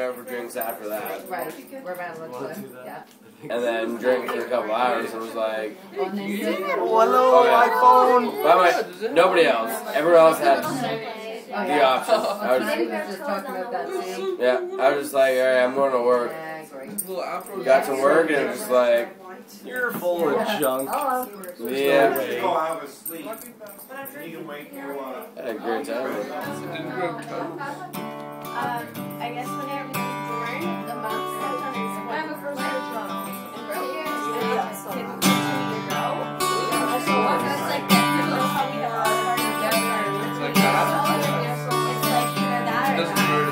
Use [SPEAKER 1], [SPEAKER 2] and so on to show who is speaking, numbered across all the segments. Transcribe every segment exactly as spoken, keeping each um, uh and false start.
[SPEAKER 1] went out for drinks after that.
[SPEAKER 2] Right, we're about to look good. Yeah.
[SPEAKER 1] And then drank for a couple hours and was like,
[SPEAKER 2] Oh, and then you said,
[SPEAKER 3] Hello,
[SPEAKER 1] oh, yeah.
[SPEAKER 3] iPhone.
[SPEAKER 1] By the way, nobody else. Everyone else had
[SPEAKER 2] oh,
[SPEAKER 1] the
[SPEAKER 2] yeah.
[SPEAKER 1] option. I was,
[SPEAKER 2] He was just talking about that too.
[SPEAKER 1] yeah, I was just like, alright, I'm going to work.
[SPEAKER 2] Yeah, great.
[SPEAKER 1] Got to work and it was just like,
[SPEAKER 3] You're full of junk.
[SPEAKER 2] Oh,
[SPEAKER 1] yeah.
[SPEAKER 4] Go have a sleep. You can wake you up.
[SPEAKER 1] I had a great time.
[SPEAKER 5] Um, I guess when everything's born, the months on his I have a first grade job. And for years, and it would continue to grow. So it's like that. That's how we have a lot of our together. It's like that. It's like either that or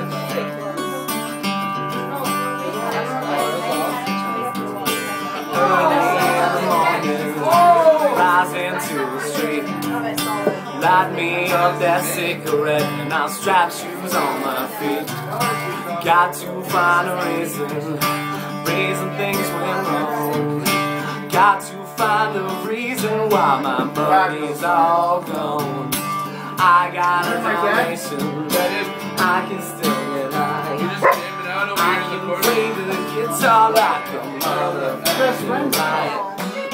[SPEAKER 3] Oh, rising to the street. Light me up that cigarette and I'll strap shoes on my feet. Got to find a reason, reason things went wrong. Got to find a reason why my money's all gone. I got a foundation, I can still get high. I can play the guitar like a motherfucking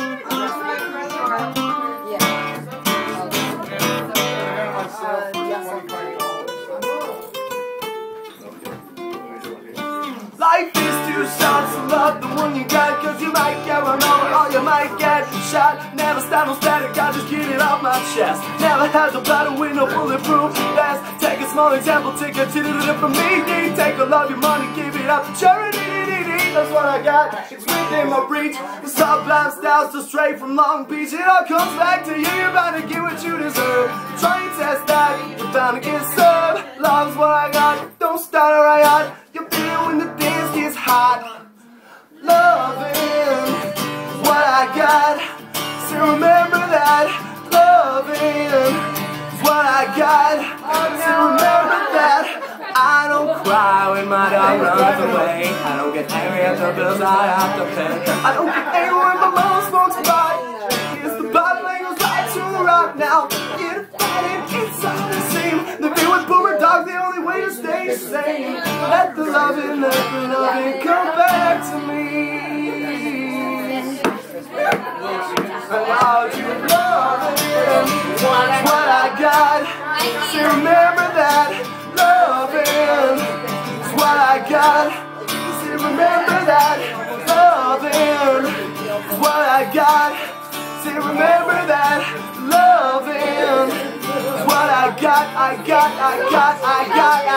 [SPEAKER 3] Life is too short, so love the one you got, cause you might get run over or you might get shot. Never stand on static, I just get it off my chest. Never had to battle with no bulletproof vest. Take a small example, take a titty from me. Take all of your money, give it up to charity. That's what I got, it's within my reach. The sublime styles so straight from Long Beach. It all comes back to you, you're bound to get what you deserve. Try and test that, you're bound to get served. Love's what I got, don't start a riot. You feel it when the dance gets hot. Loving what I got, so remember that. Loving what I got, so remember that. I don't cry when my dog runs away. I don't get angry at the bills I have to pay. I don't get angry when my mom smokes by. It's the bottom that goes right to rock now. Get it, it's all the same. The thing with boomer dog, the only way to stay sane. Let the loving, let the loving come back to me. About you loving what I got, so remember that. Loving is what I got, so remember that. Loving is what I got, so remember that. Loving is what I got, I got, I got, I got, I